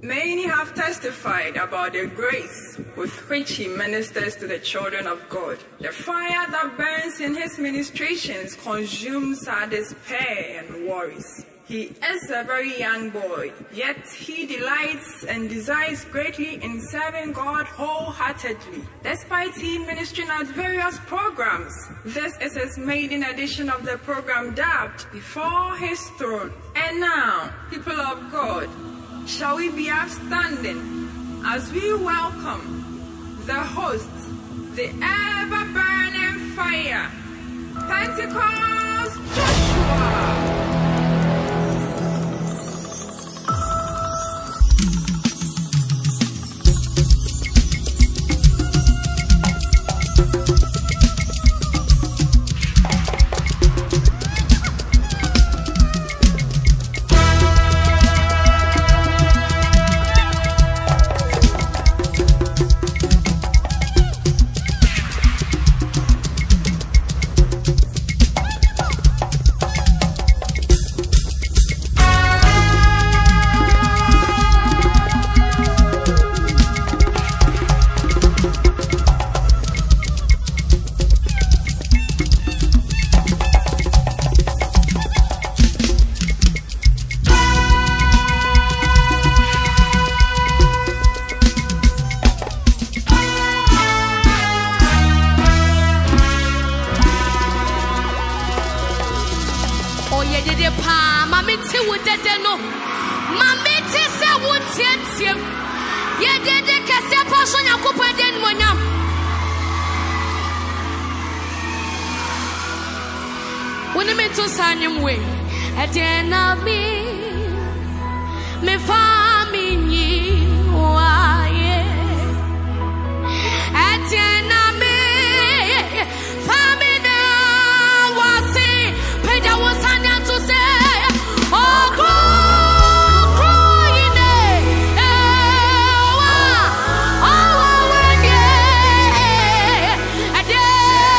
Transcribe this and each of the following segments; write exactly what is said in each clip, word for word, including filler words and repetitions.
Many have testified about the grace with which he ministers to the children of God. The fire that burns in his ministrations consumes our despair and worries. He is a very young boy, yet he delights and desires greatly in serving God wholeheartedly. Despite he ministering at various programs, this is his maiden edition of the program dubbed Before His Throne. And now, people of God, shall we be upstanding as we welcome the host, the ever-burning fire, Pentecost Joshua.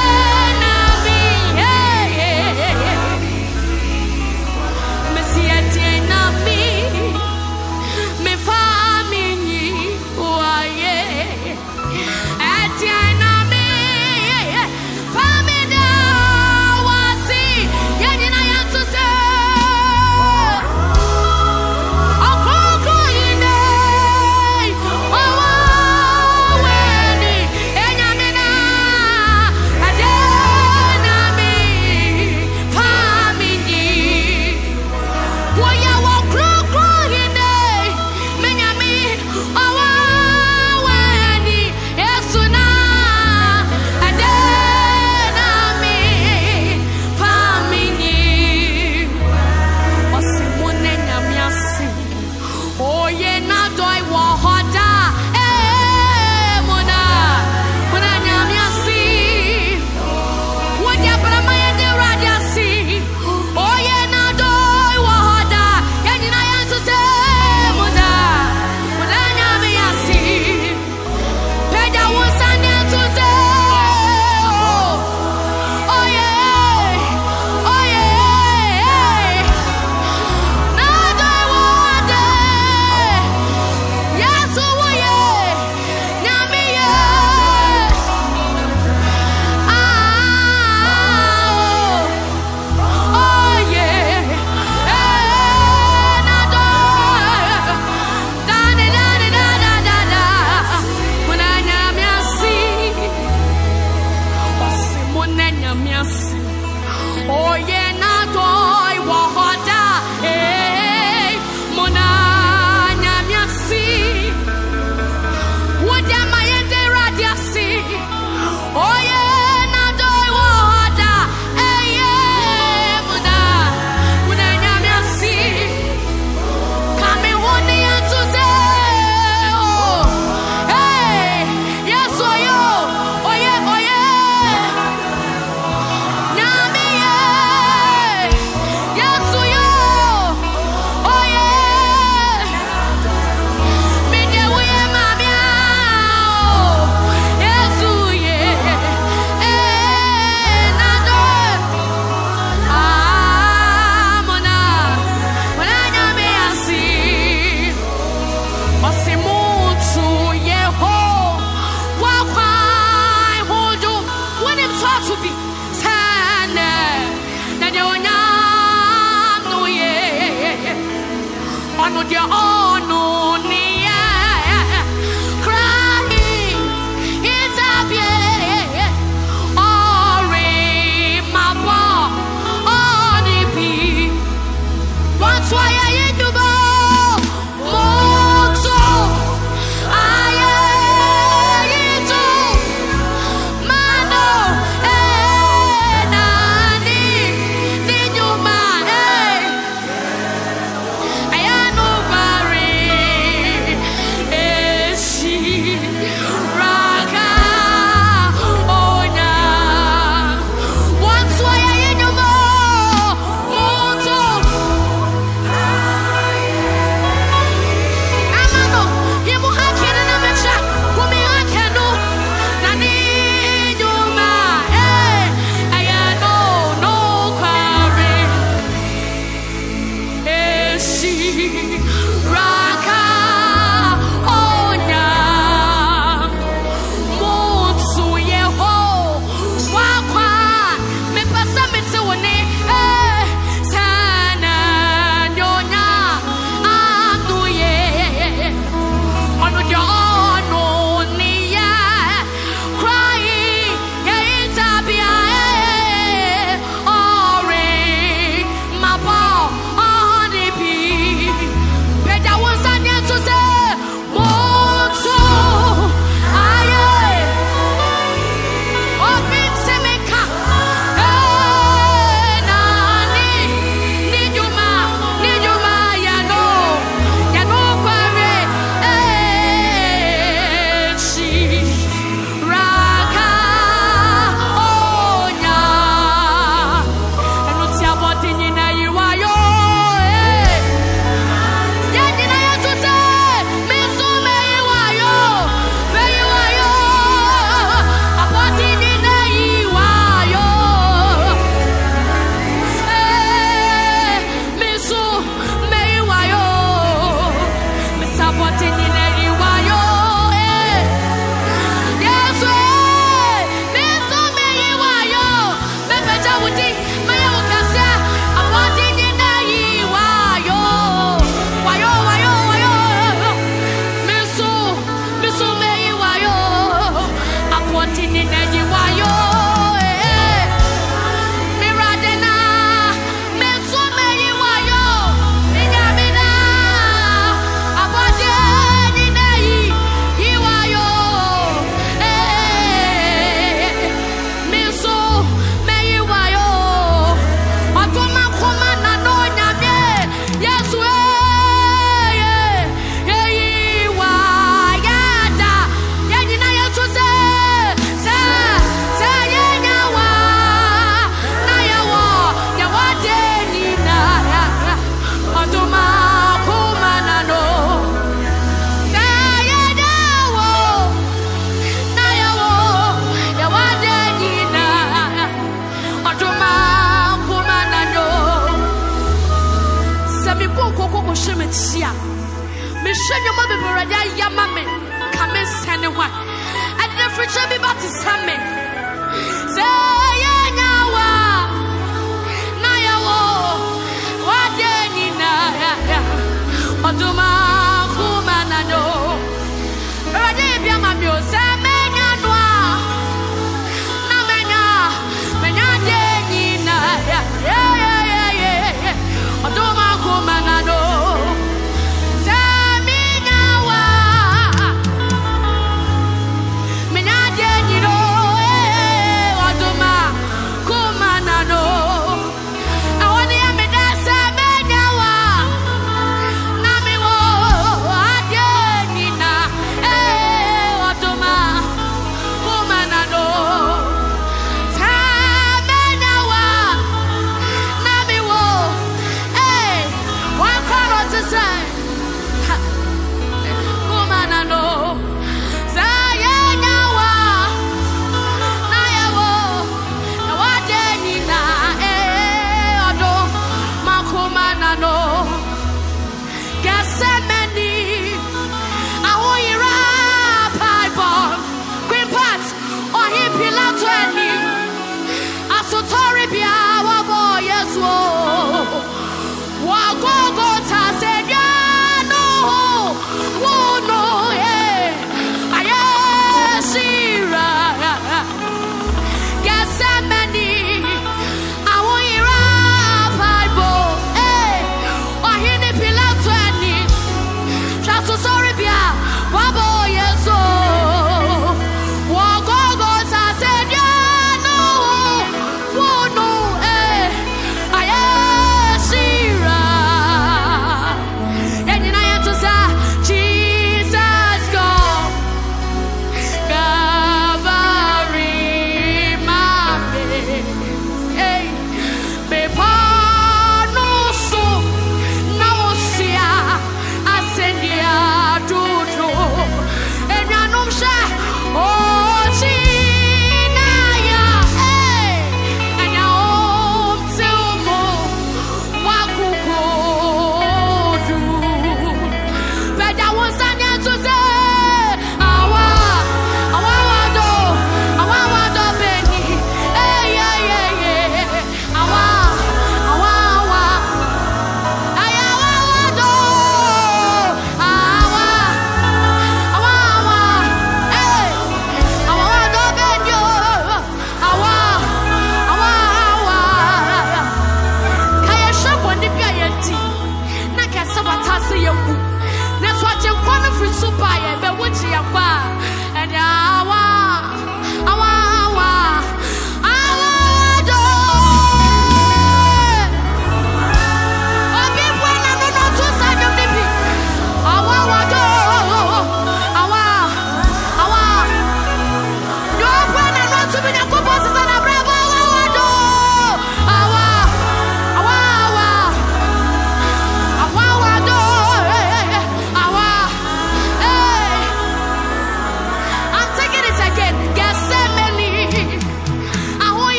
See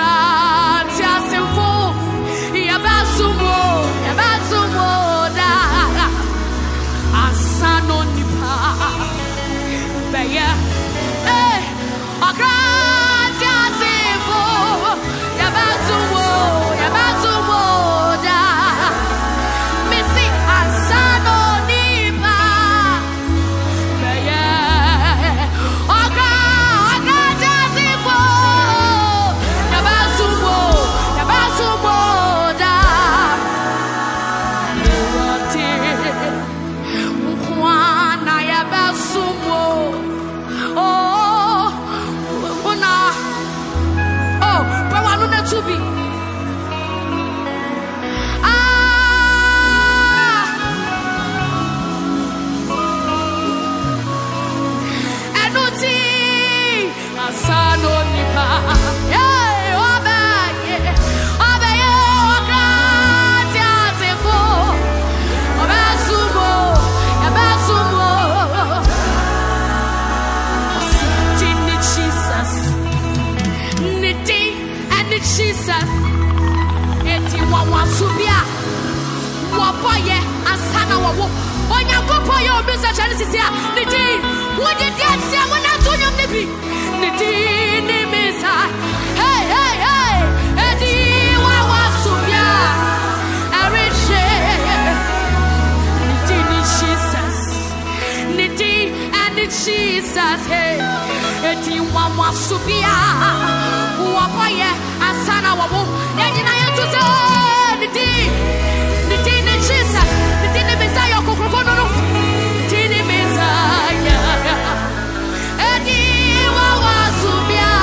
Jesus, hey, eti wama subia, wapaye asana wabu, eti na yetu se, niti, niti ni Jesus, niti ni Messiah kukukono no, niti ni Messiah, eti wama subia,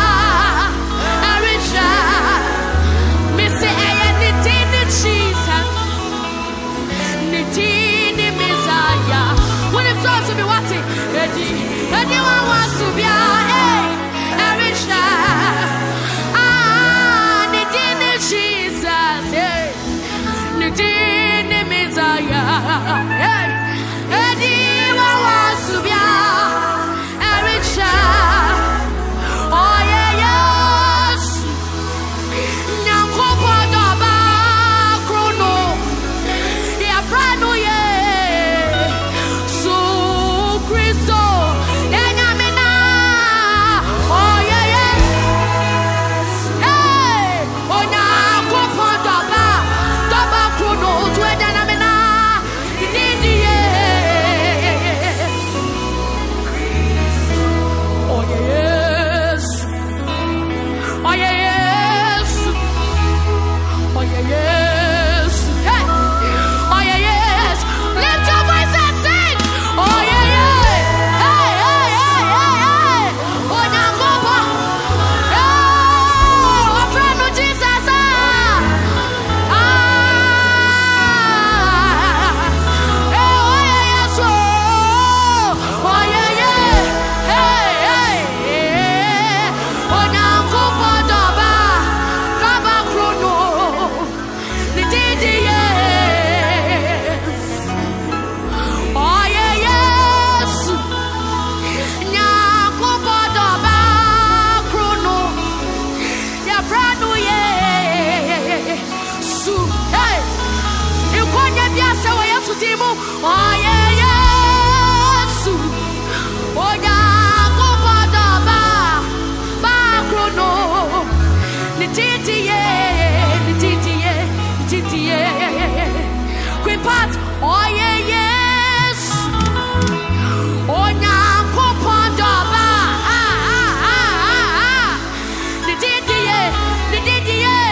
arisha, misi eye niti ni Jesus, niti ni Messiah, when it comes to me wati, eti. Anyone wants to be a Arisha, ah, Nidini Jesus, hey, Nidini Messiah, hey, anyone wants to be a Arisha, oh yeah, yes, Nyankopo Doba Chrono, yeah, Prano, yeah, so Christo.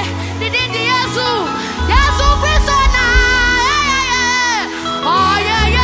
Oh yeah,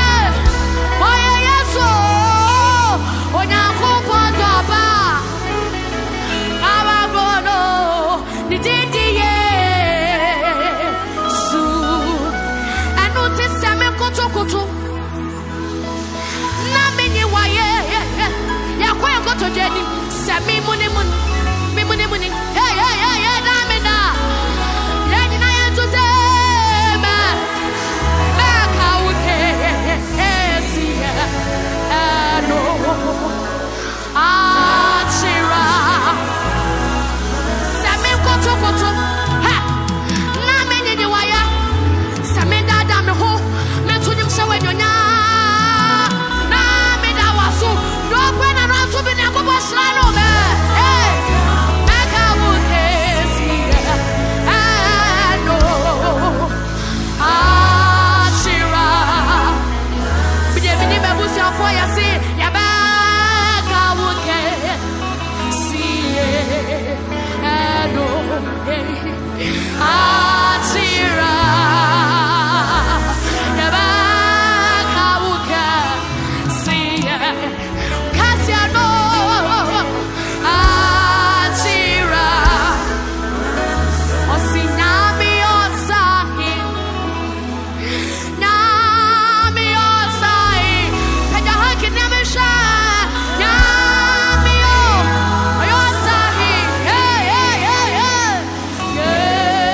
Yeah.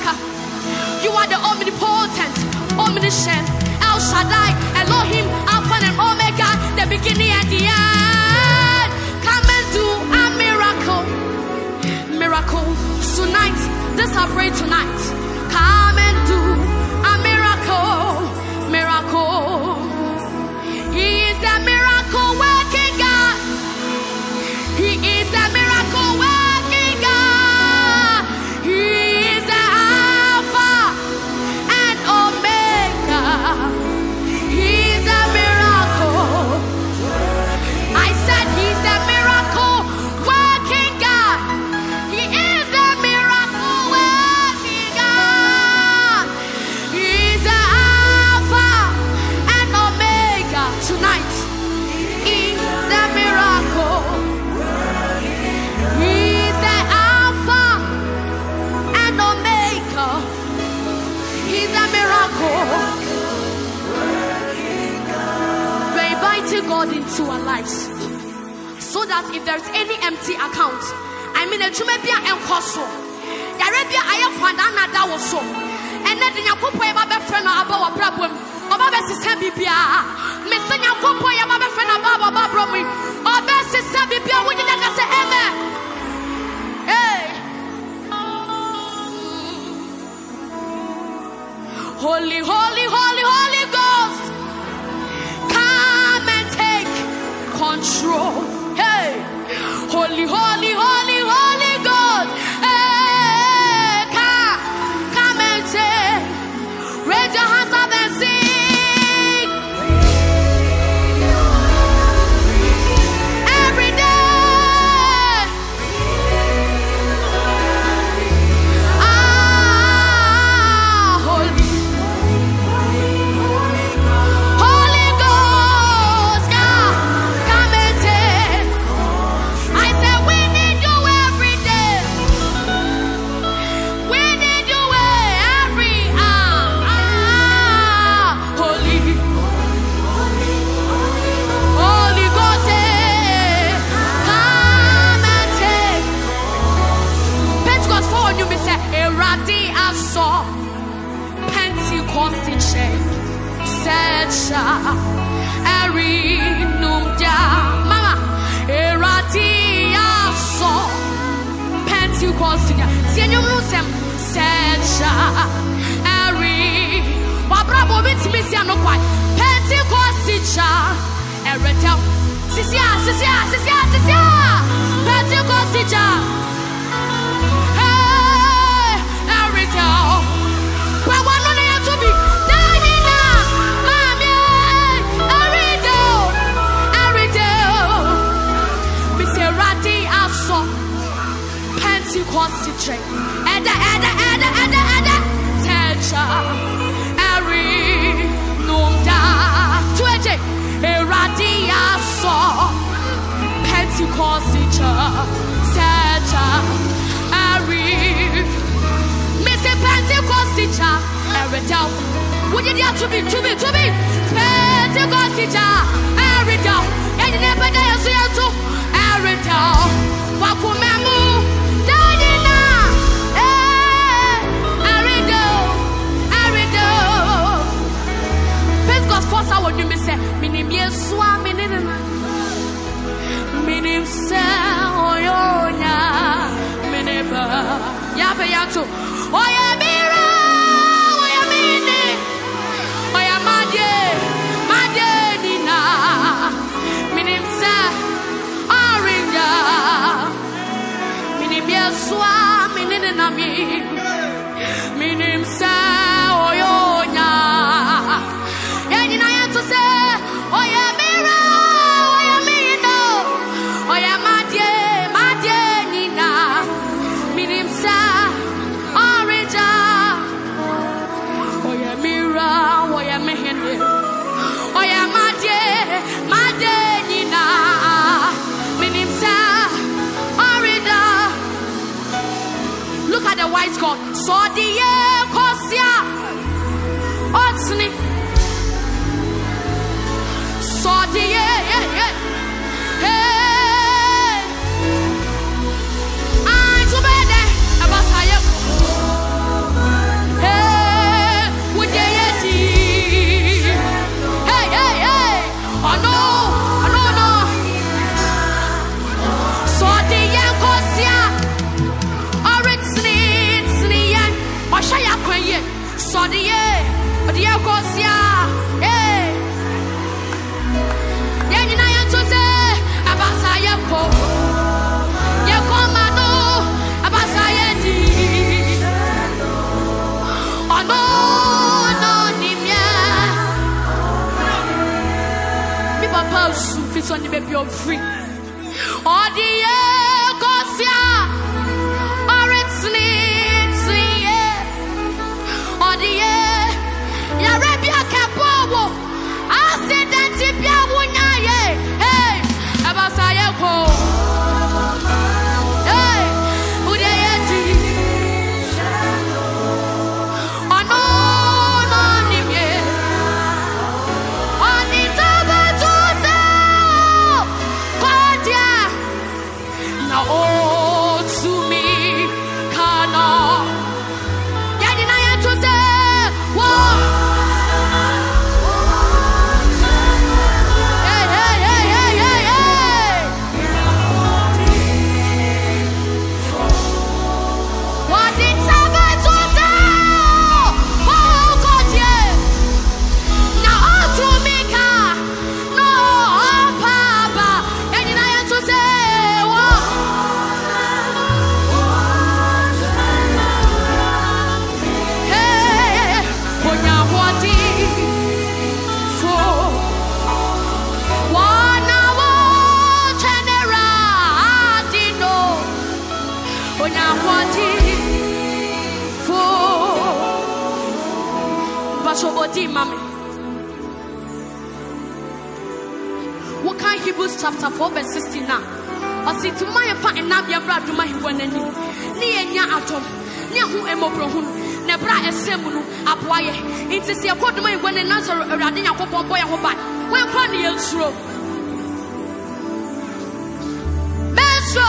maker. You are the omnipotent, omniscient, El Shaddai, Elohim, Alpha and Omega, the beginning and the end. Come and do a miracle, miracle tonight. This I pray tonight. Come and do a miracle, miracle. He is the miracle working God. He is the miracle working God. He is the Alpha and Omega. He is the miracle. I said he's the miracle working God. He is the miracle working God. He is the Alpha and Omega. Tonight is the miracle. He is the Alpha and Omega. He's the miracle. We're inviting God into our lives, so that if there's any empty account, I mean, a Jumebia and Koso, Arabia, I have one another was so, and then the Yakupo, my friend, about a problem, about a Sabibia, Mister Yakupo, my friend, about a problem, or best is Sabibia, when you let us say, Amen. Hey, holy, holy, holy, Holy Ghost, come and take control. Hey, holy, holy, holy, Holy Ghost, hey, come, come and take. Raise your hands up and sing. Every day. Ah, holy, Holy Ghost, come, come and take. I said we need you every day. We need you every hour. Ah, holy, Holy Ghost, eh, come and take. Pentecost for you, me say, Eradi aso, Pentecost check, Secha, Eri numja, Mama, Eradi aso, Pentecost, Senior Musem, Secha, Eri, Wabrabo bit Missia no quite, Pentecost cha, Eretel, Sisia, Sisia, Sisia, Sisia, Pentecost cha. Hey, Eretel, where one on here to be, Diana, Mammy, Eretel, Eretel, Mister Radi Aso, Pentecost check, Edda, Edda, Edda, Edda, Edda, Techa, Eri, Nunda, Twitch, Eradi Aso, Pentecost Techa, Eri, Mister Pentecost teacher, Eretel, would you dare to be, to be, to be, Pentecost teacher, Eretel, and you never dare to see to Eretel, Wakumemu, Diana, eh, Eretel, Eretel, Pentecost force our new say, Minim Yesua, Minim, Minim Saoyonya, Mineba, Yabe Yanto, Oya Mira, Oya Mini, Oya Madye, Madye Nina, Minim Sa, Orinja, Minim Yesua, Minim Nami, Minim Saoyonya, Yanina Yanto say, Oya Mira, Oya Mino, Oya Madye, Madye Nina, Minim Sa, Orinja, Oya Mira, Oya Mehende, Oya Madye, Madye Nina, Minim Sa, Orinja. Look at the white God. So the year Kosia, Otsni. So the year, yeah, yeah. Hey, I'm too bad. I was this one may be free. Or the Gosia, or it's needs, or the Yarabia Capo, accident if you wouldn't, hey, about Sayako. Hey, who they are? Oh, no, no, on the table to sell, God, yeah. Now, oh, to me, cannot. Yeah, did I have to say, whoa. Hey, hey, hey, hey, hey, hey. What did somebody to say? Oh, God, yeah. Now, oh, to me, car. No, oh, Papa. Yeah, did I have to say, whoa. Hey, Konya Wadi, so Wana wo General Dino, Konya Wadi, so Bashobodi Mami. What can Hebrews chapter four verse sixteen now? I see to my fa and now your brother my one and near nya atom, near who am open, nebra a semunu, apoye. It is your code my one and answer a radina copon boy or back. When funny and slow. Mesro,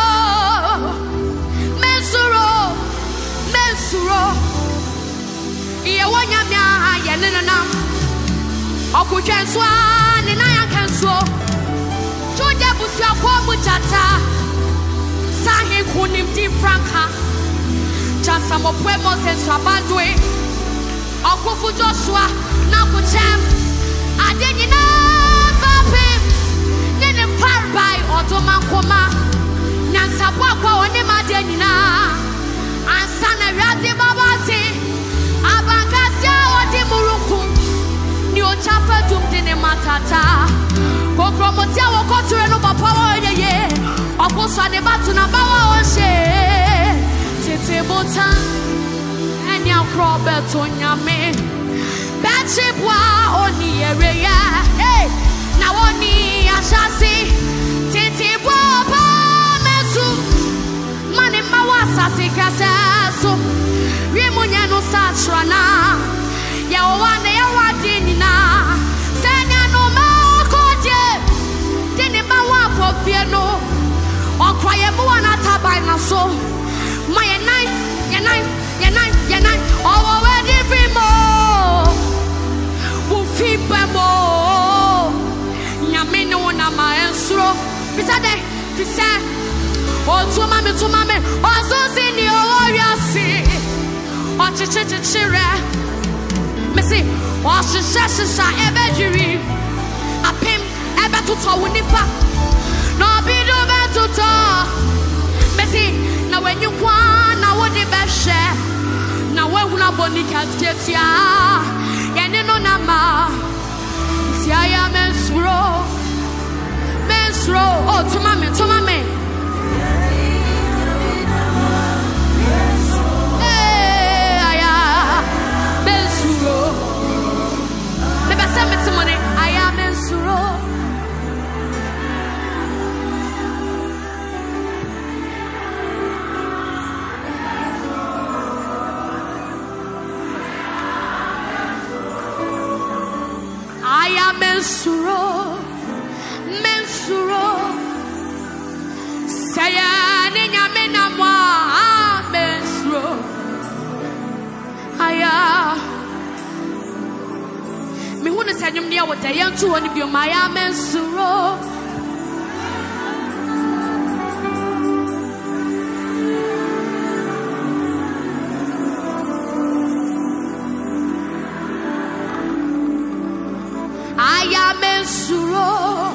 Mesro, Mesro. Ye one yamia, yanana. Oku can swan and I can so. Joja Busia Kwamutata Sahi Kunim Di Franca Jasamo Puemos and Swabandwe Okufu Joshua Nakuchem Adenina Vapim Nenem Parbai Otoma Koma Nansabwakwa Onema Denina Ansana Razi Babasi Abangasia Odi Muruku Nyo Chapa Dumdine Matata Promotia will go to another power, yeah. Of course, I never to number one share. Tete Botan and your crowbert on your man. Bad ship wa on the area. Hey, now on me, I shall see. Tete Boba Mesu Money Mawasa Sikasaso Rimuniano Satrana. Yawana Yawadina. Sanya no fear no, or cry a moana tabina so. My nine, your nine, your nine, your nine, oh, where every more will feed them more. Yamino on my answer, Pisade, Pisa, or to mammy, to mammy, or so see the warrior see, or chichira, Missy, or she says, I ever jury, a pim, ever to tell Winnifa. No be do better to Messi, now when you want, now what the best share. Now when we not bonny cat get ya, and no nama. See, I am Mensro, Mensro, oh, to mammy, to mammy. Hey, I am Mensro. Never send me some money, I am Mensro. Mensuro, Mensuro, Saya ninya mena mwa Mensuro, Aya. Me huna sa nyum dia wata yantu wani bio maya Mensuro. Mensuro,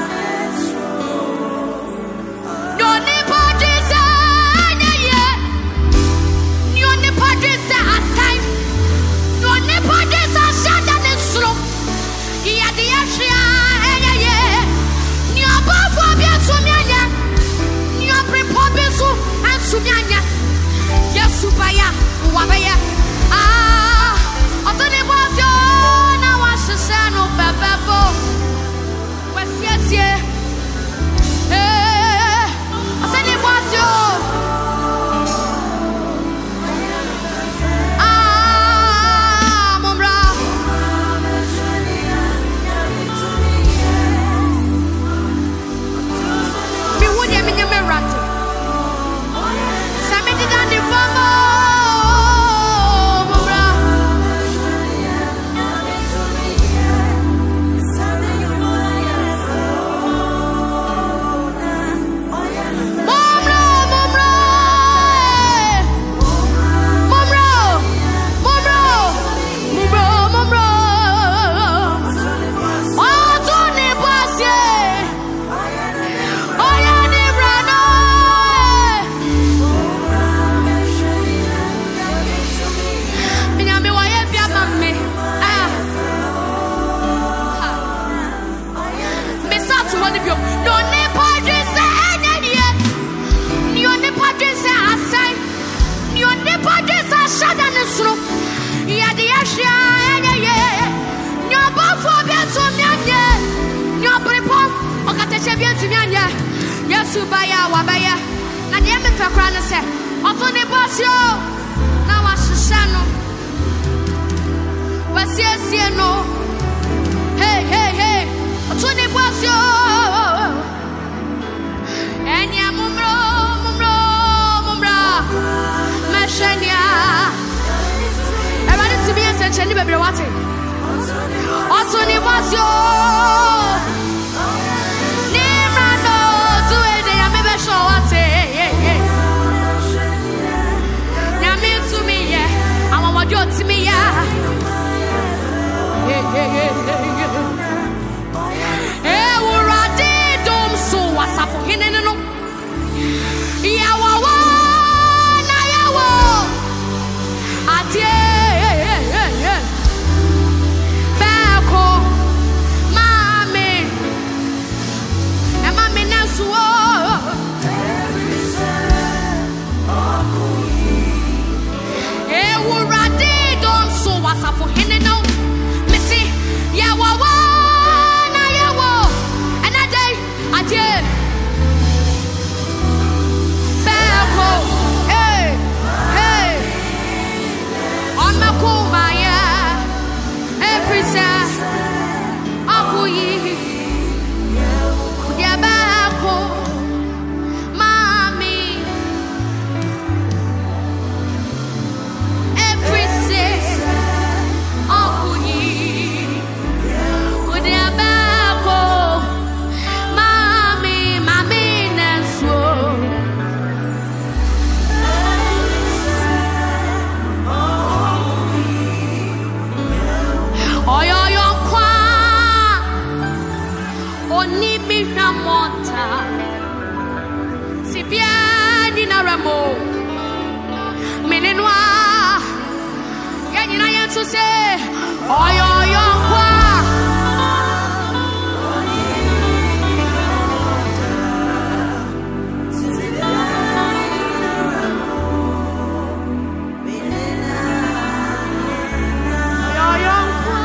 no nipoti sana ye. to buy our buyer. And the Emmet Crown said, Otoni Basio. Now I shall know. Was yes, you know. Hey, hey, hey. Otoni Basio. And Yamumro, Mumro, Mumra. Mashania. I wanted to be a century, baby. What? Otoni Basio. To me, yeah. Yeah, yeah, yeah, yeah. Eh, we're a dead dome, so what's up for him? No, yeah, wa, na, ya, wa. Atie, yeah, yeah, yeah. Bako, mami, and mami, Nansu. Eh, we're a for him no missy ya wa wa na ya wo and a day a day bako hey hey on my kumbaya every day akuyi ya bako mami every day si bien dinaramo menenwa ya nyina yentu se oyo yo kwa oyo yo kwa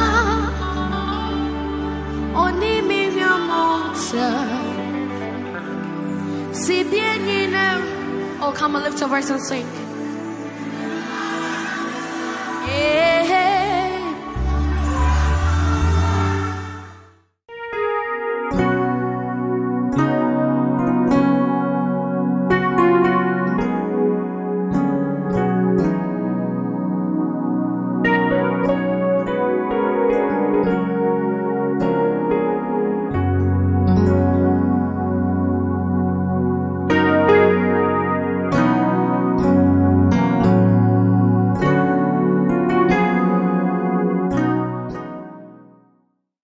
oni mi yamonta. Oh, come on, lift your voice and sing. Yeah.